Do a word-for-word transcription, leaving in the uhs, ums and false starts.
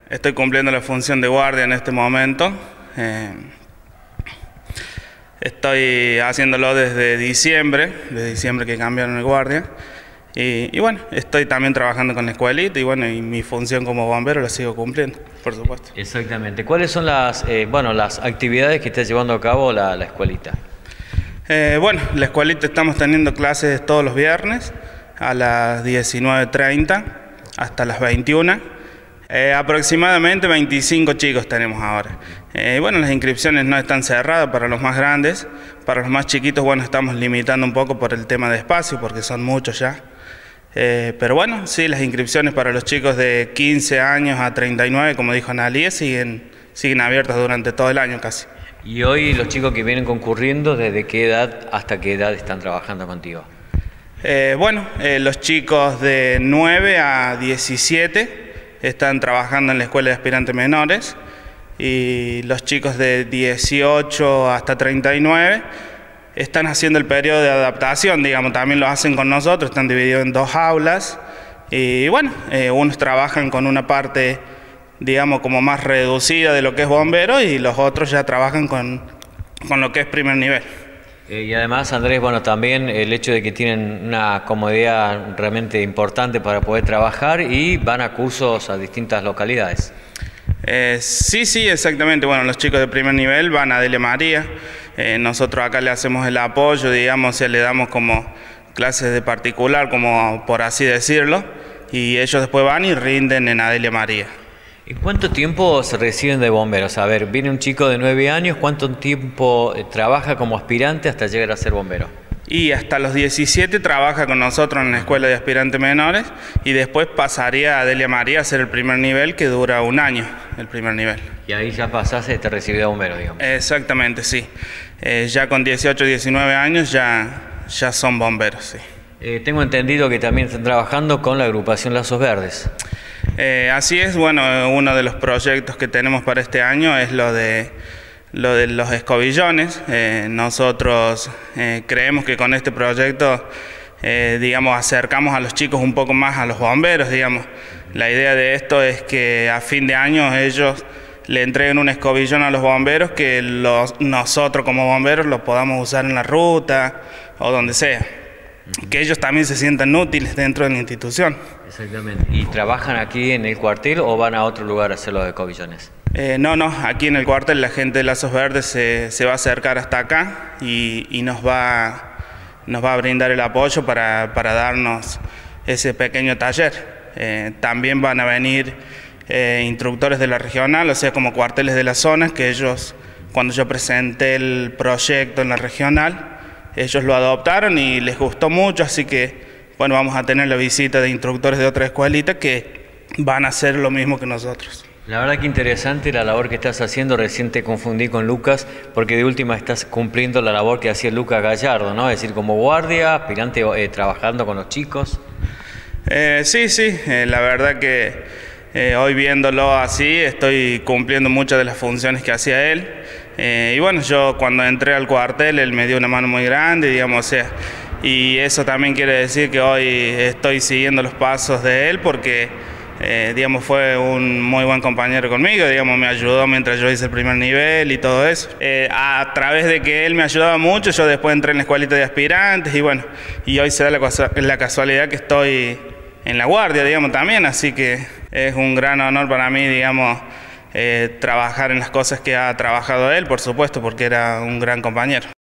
Estoy cumpliendo la función de guardia en este momento. Eh, estoy haciéndolo desde diciembre, desde diciembre que cambiaron el guardia. Y, y bueno, estoy también trabajando con la escuelita y bueno, y mi función como bombero la sigo cumpliendo, por supuesto. Exactamente. ¿Cuáles son las, eh, bueno, las actividades que está llevando a cabo la, la escuelita? Eh, bueno, la escuelita estamos teniendo clases todos los viernes a las diecinueve treinta hasta las veintiuna. Eh, aproximadamente veinticinco chicos tenemos ahora. Eh, bueno, las inscripciones no están cerradas para los más grandes. Para los más chiquitos, bueno, estamos limitando un poco por el tema de espacio, porque son muchos ya. Eh, pero bueno, sí, las inscripciones para los chicos de quince años a treinta y nueve, como dijo Analía, siguen, siguen abiertas durante todo el año casi. Y hoy los chicos que vienen concurriendo, ¿desde qué edad hasta qué edad están trabajando contigo? Eh, bueno, eh, los chicos de nueve a diecisiete están trabajando en la escuela de aspirantes menores y los chicos de dieciocho hasta treinta y nueve están haciendo el periodo de adaptación, digamos, también lo hacen con nosotros, están divididos en dos aulas y bueno, eh, unos trabajan con una parte, digamos, como más reducida de lo que es bombero y los otros ya trabajan con, con lo que es primer nivel. Eh, y además, Andrés, bueno, también el hecho de que tienen una comodidad realmente importante para poder trabajar y van a cursos a distintas localidades. Eh, sí, sí, exactamente. Bueno, los chicos de primer nivel van a Delia María. Eh, nosotros acá le hacemos el apoyo, digamos, le damos como clases de particular, como por así decirlo, y ellos después van y rinden en Adelia María. ¿En cuánto tiempo se reciben de bomberos? A ver, viene un chico de nueve años, ¿cuánto tiempo trabaja como aspirante hasta llegar a ser bombero? Y hasta los diecisiete trabaja con nosotros en la escuela de aspirantes menores y después pasaría a Adelia María a hacer el primer nivel, que dura un año, el primer nivel. Y ahí ya pasás este recibido de bombero, digamos. Exactamente, sí. Eh, ya con dieciocho, diecinueve años ya, ya son bomberos, sí. Eh, tengo entendido que también están trabajando con la agrupación Lazos Verdes. Eh, así es, bueno, uno de los proyectos que tenemos para este año es lo de, lo de los escobillones. Eh, nosotros eh, creemos que con este proyecto, eh, digamos, acercamos a los chicos un poco más a los bomberos, digamos. La idea de esto es que a fin de año ellos le entreguen un escobillón a los bomberos, que los, nosotros como bomberos los podamos usar en la ruta o donde sea. Que ellos también se sientan útiles dentro de la institución. Exactamente. ¿Y trabajan aquí en el cuartel o van a otro lugar a hacer los escobillones? Eh, no, no, aquí en el cuartel la gente de Lazos Verdes se, se va a acercar hasta acá y, y nos, va, nos va a brindar el apoyo para, para darnos ese pequeño taller. Eh, también van a venir eh, instructores de la regional, o sea, como cuarteles de las zonas, que ellos, cuando yo presenté el proyecto en la regional, ellos lo adoptaron y les gustó mucho, así que bueno, vamos a tener la visita de instructores de otra escuelita que van a hacer lo mismo que nosotros. La verdad que interesante la labor que estás haciendo. Recién te confundí con Lucas, porque de última estás cumpliendo la labor que hacía Lucas Gallardo, ¿no? Es decir, como guardia, aspirante, eh, trabajando con los chicos. Eh, sí, sí, eh, la verdad que eh, hoy viéndolo así estoy cumpliendo muchas de las funciones que hacía él. Eh, y bueno, yo cuando entré al cuartel, él me dio una mano muy grande, digamos, o sea, y eso también quiere decir que hoy estoy siguiendo los pasos de él porque, eh, digamos, fue un muy buen compañero conmigo, digamos, me ayudó mientras yo hice el primer nivel y todo eso. Eh, a través de que él me ayudaba mucho, yo después entré en la escuelita de aspirantes y bueno, y hoy se da la, la casualidad que estoy en la guardia, digamos, también, así que es un gran honor para mí, digamos, Eh, trabajar en las cosas que ha trabajado él, por supuesto, porque era un gran compañero.